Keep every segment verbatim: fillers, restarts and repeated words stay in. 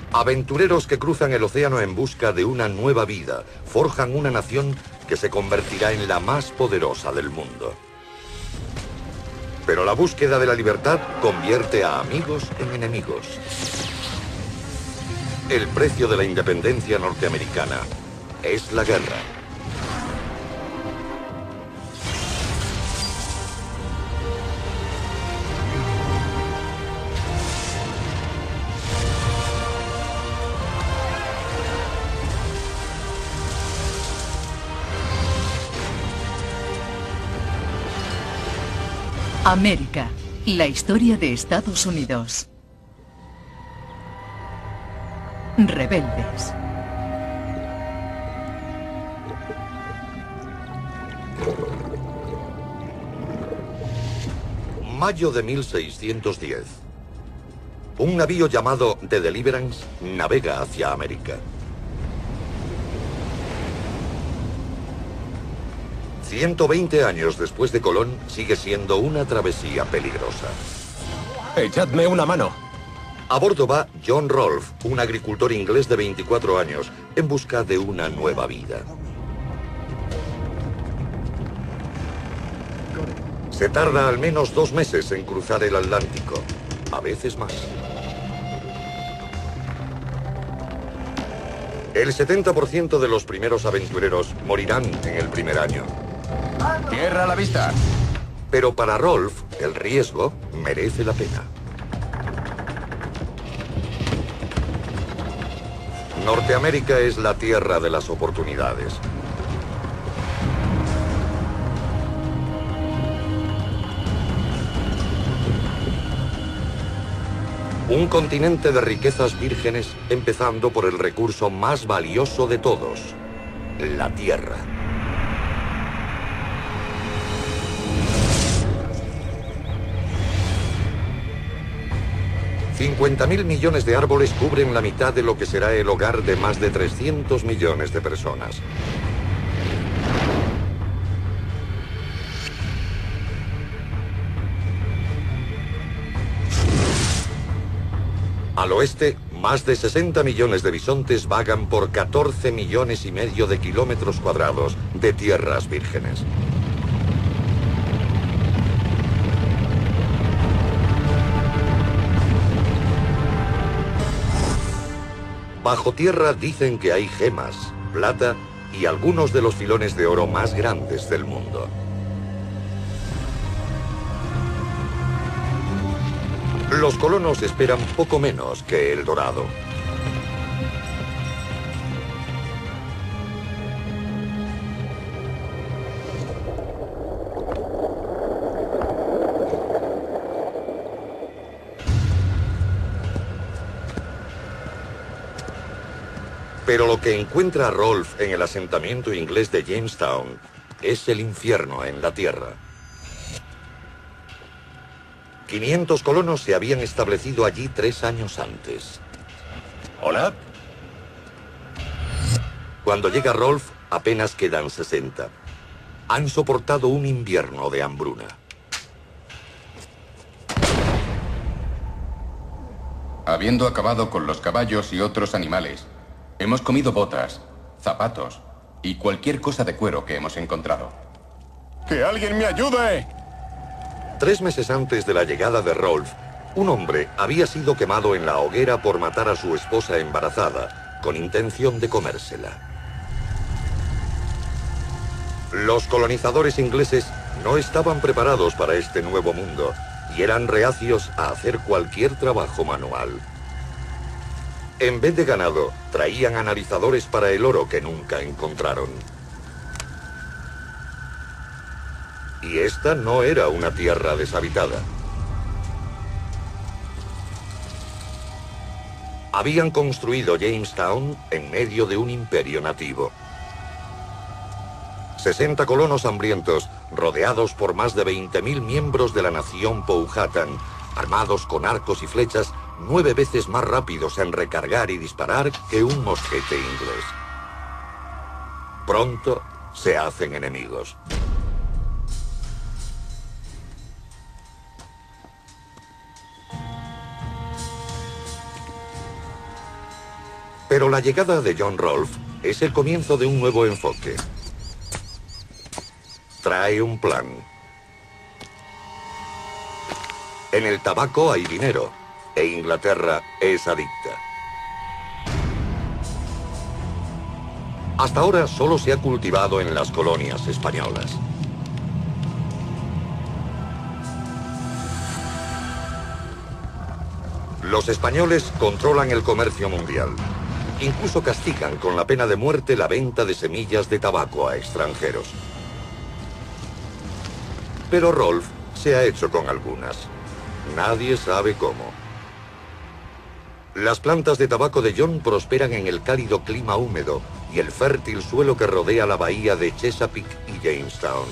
Aventureros que cruzan el océano en busca de una nueva vida, forjan una nación que se convertirá en la más poderosa del mundo. Pero la búsqueda de la libertad convierte a amigos en enemigos. El precio de la independencia norteamericana es la guerra. América, la historia de Estados Unidos. Rebeldes. Mayo de mil seiscientos diez. Un navío llamado The Deliverance navega hacia América. ciento veinte años después de Colón, sigue siendo una travesía peligrosa. ¡Echadme una mano! A bordo va John Rolfe, un agricultor inglés de veinticuatro años, en busca de una nueva vida. Se tarda al menos dos meses en cruzar el Atlántico, a veces más. El setenta por ciento de los primeros aventureros morirán en el primer año. ¡Tierra a la vista! Pero para Rolfe, el riesgo merece la pena. Norteamérica es la tierra de las oportunidades. Un continente de riquezas vírgenes, empezando por el recurso más valioso de todos, la tierra. cincuenta mil millones de árboles cubren la mitad de lo que será el hogar de más de trescientos millones de personas. Al oeste, más de sesenta millones de bisontes vagan por catorce millones y medio de kilómetros cuadrados de tierras vírgenes. Bajo tierra dicen que hay gemas, plata y algunos de los filones de oro más grandes del mundo. Los colonos esperan poco menos que el dorado. Pero lo que encuentra Rolfe en el asentamiento inglés de Jamestown es el infierno en la tierra. quinientos colonos se habían establecido allí tres años antes. ¿Hola? Cuando llega Rolfe, apenas quedan sesenta. Han soportado un invierno de hambruna. Habiendo acabado con los caballos y otros animales, hemos comido botas, zapatos y cualquier cosa de cuero que hemos encontrado. ¡Que alguien me ayude! Tres meses antes de la llegada de Rolfe, un hombre había sido quemado en la hoguera por matar a su esposa embarazada, con intención de comérsela. Los colonizadores ingleses no estaban preparados para este nuevo mundo y eran reacios a hacer cualquier trabajo manual. En vez de ganado, traían analizadores para el oro que nunca encontraron. Y esta no era una tierra deshabitada. Habían construido Jamestown en medio de un imperio nativo. sesenta colonos hambrientos, rodeados por más de veinte mil miembros de la nación Powhatan, armados con arcos y flechas, nueve veces más rápidos en recargar y disparar que un mosquete inglés. Pronto se hacen enemigos. Pero la llegada de John Rolfe es el comienzo de un nuevo enfoque. Trae un plan. En el tabaco hay dinero, e Inglaterra es adicta. Hasta ahora solo se ha cultivado en las colonias españolas. Los españoles controlan el comercio mundial. Incluso castigan con la pena de muerte la venta de semillas de tabaco a extranjeros. Pero Rolfe se ha hecho con algunas. Nadie sabe cómo. Las plantas de tabaco de John prosperan en el cálido clima húmedo y el fértil suelo que rodea la bahía de Chesapeake y Jamestown.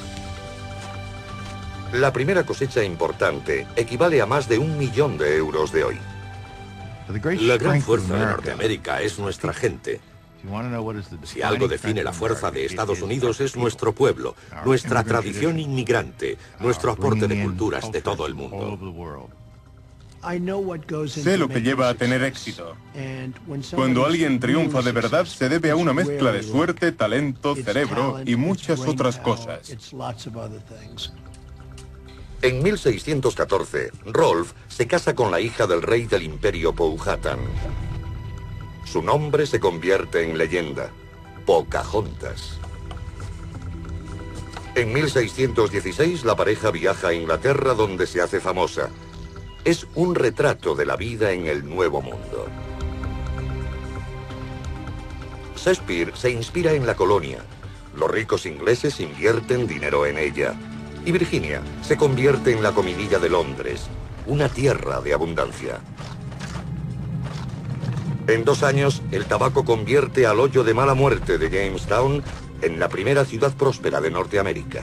La primera cosecha importante equivale a más de un millón de euros de hoy. La gran fuerza de Norteamérica es nuestra gente. Si algo define la fuerza de Estados Unidos es nuestro pueblo, nuestra tradición inmigrante, nuestro aporte de culturas de todo el mundo. Sé lo que lleva a tener éxito. Cuando alguien triunfa de verdad, se debe a una mezcla de suerte, talento, cerebro y muchas otras cosas. En mil seiscientos catorce, Rolfe se casa con la hija del rey del imperio Powhatan. Su nombre se convierte en leyenda, Pocahontas. En mil seiscientos dieciséis, la pareja viaja a Inglaterra, donde se hace famosa. Es un retrato de la vida en el Nuevo Mundo. Shakespeare se inspira en la colonia. Los ricos ingleses invierten dinero en ella. Y Virginia se convierte en la comidilla de Londres, una tierra de abundancia. En dos años, el tabaco convierte al hoyo de mala muerte de Jamestown en la primera ciudad próspera de Norteamérica.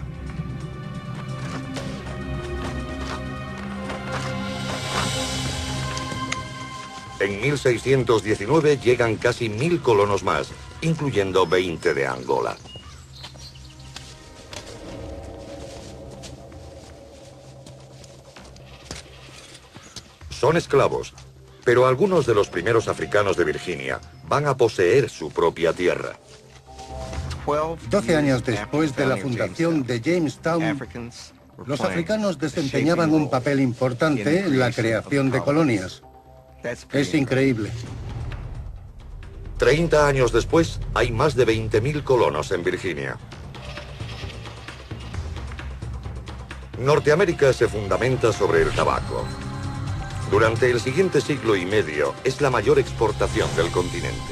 En mil seiscientos diecinueve llegan casi mil colonos más, incluyendo veinte de Angola. Son esclavos, pero algunos de los primeros africanos de Virginia van a poseer su propia tierra. Doce años después de la fundación de Jamestown, los africanos desempeñaban un papel importante en la creación de colonias. Es increíble. Treinta años después, hay más de veinte mil colonos en Virginia. Norteamérica se fundamenta sobre el tabaco. Durante el siguiente siglo y medio, es la mayor exportación del continente.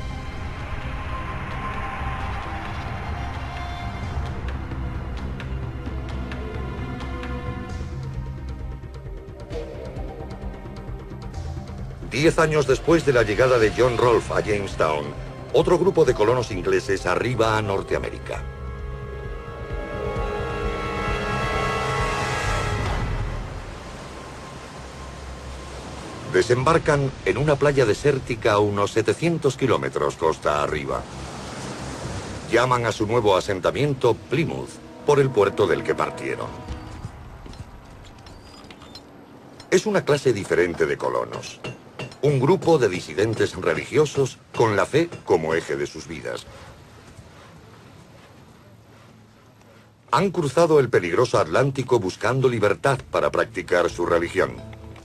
Diez años después de la llegada de John Rolfe a Jamestown, otro grupo de colonos ingleses arriba a Norteamérica. Desembarcan en una playa desértica a unos setecientos kilómetros costa arriba. Llaman a su nuevo asentamiento Plymouth, por el puerto del que partieron. Es una clase diferente de colonos. Un grupo de disidentes religiosos con la fe como eje de sus vidas. Han cruzado el peligroso Atlántico buscando libertad para practicar su religión.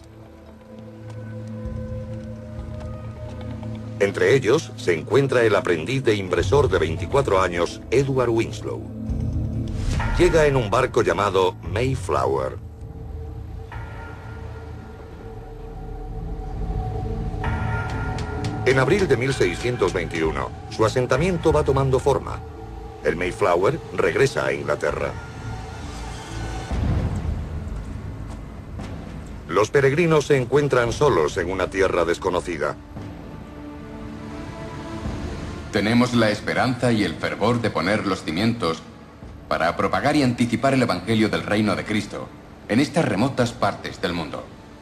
Entre ellos se encuentra el aprendiz de impresor de veinticuatro años, Edward Winslow. Llega en un barco llamado Mayflower. En abril de mil seiscientos veintiuno, su asentamiento va tomando forma. El Mayflower regresa a Inglaterra. Los peregrinos se encuentran solos en una tierra desconocida. Tenemos la esperanza y el fervor de poner los cimientos para propagar y anticipar el Evangelio del Reino de Cristo en estas remotas partes del mundo.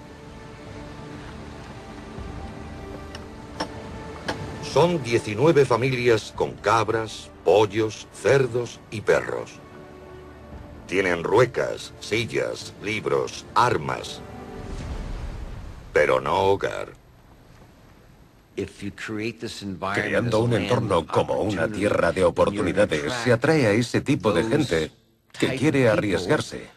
Son diecinueve familias con cabras, pollos, cerdos y perros. Tienen ruecas, sillas, libros, armas, pero no hogar. Creando un entorno como una tierra de oportunidades, se atrae a ese tipo de gente que quiere arriesgarse,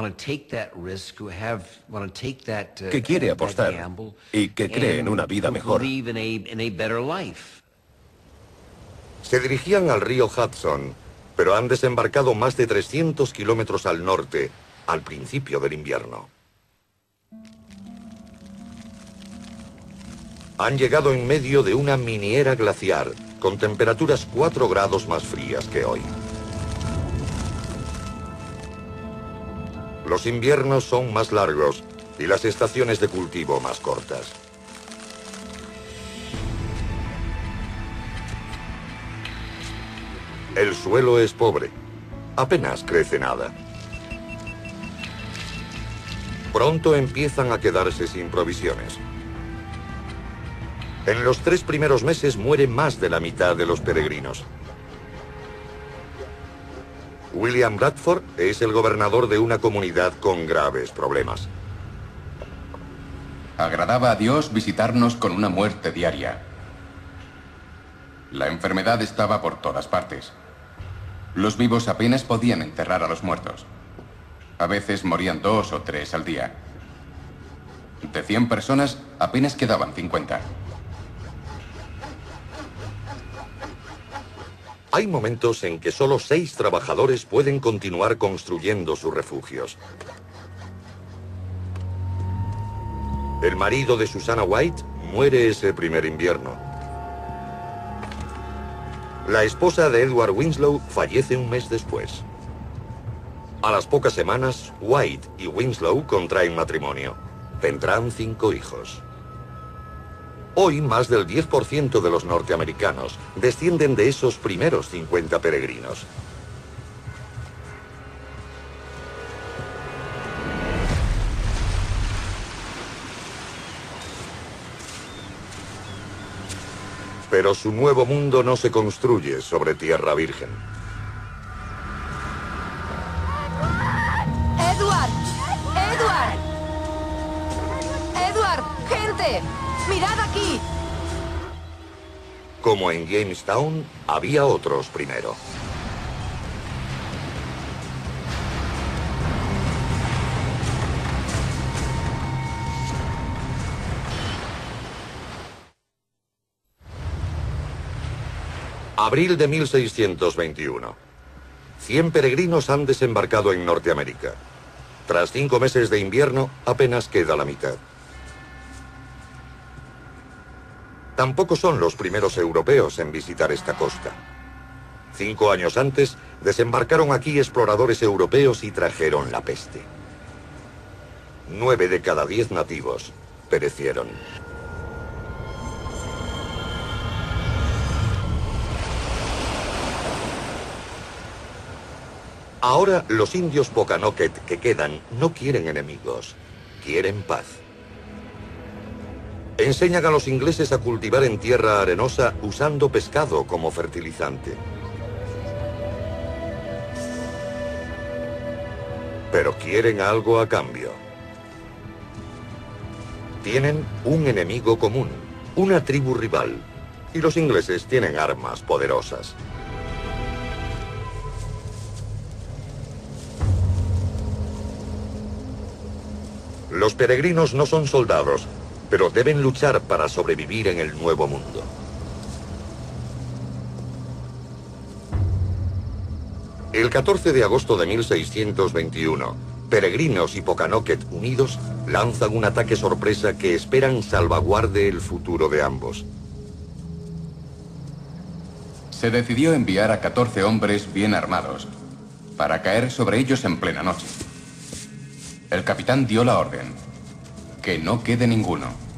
que quiere apostar y que cree en una vida mejor. Se dirigían al río Hudson, pero han desembarcado más de trescientos kilómetros al norte, al principio del invierno. Han llegado en medio de una miniera glaciar, con temperaturas cuatro grados más frías que hoy. Los inviernos son más largos y las estaciones de cultivo más cortas. El suelo es pobre, apenas crece nada. Pronto empiezan a quedarse sin provisiones. En los tres primeros meses muere más de la mitad de los peregrinos. William Bradford es el gobernador de una comunidad con graves problemas. Agradaba a Dios visitarnos con una muerte diaria. La enfermedad estaba por todas partes. Los vivos apenas podían enterrar a los muertos. A veces morían dos o tres al día. De cien personas, apenas quedaban cincuenta. Hay momentos en que solo seis trabajadores pueden continuar construyendo sus refugios. El marido de Susanna White muere ese primer invierno. La esposa de Edward Winslow fallece un mes después. A las pocas semanas, White y Winslow contraen matrimonio. Tendrán cinco hijos. Hoy, más del diez por ciento de los norteamericanos descienden de esos primeros cincuenta peregrinos. Pero su nuevo mundo no se construye sobre tierra virgen. ¡Edward! ¡Edward! ¡Edward! ¡Gente! ¡Mirad aquí! Como en Jamestown, había otros primero. Abril de mil seiscientos veintiuno. Cien peregrinos han desembarcado en Norteamérica. Tras cinco meses de invierno, apenas queda la mitad. Tampoco son los primeros europeos en visitar esta costa. Cinco años antes, desembarcaron aquí exploradores europeos y trajeron la peste. Nueve de cada diez nativos perecieron. Ahora, los indios Pokanoket que quedan no quieren enemigos, quieren paz. Enseñan a los ingleses a cultivar en tierra arenosa usando pescado como fertilizante. Pero quieren algo a cambio. Tienen un enemigo común, una tribu rival, y los ingleses tienen armas poderosas. Los peregrinos no son soldados, pero deben luchar para sobrevivir en el nuevo mundo. El catorce de agosto de mil seiscientos veintiuno, peregrinos y Pokanoket unidos lanzan un ataque sorpresa que esperan salvaguarde el futuro de ambos. Se decidió enviar a catorce hombres bien armados para caer sobre ellos en plena noche. El capitán dio la orden: que no quede ninguno.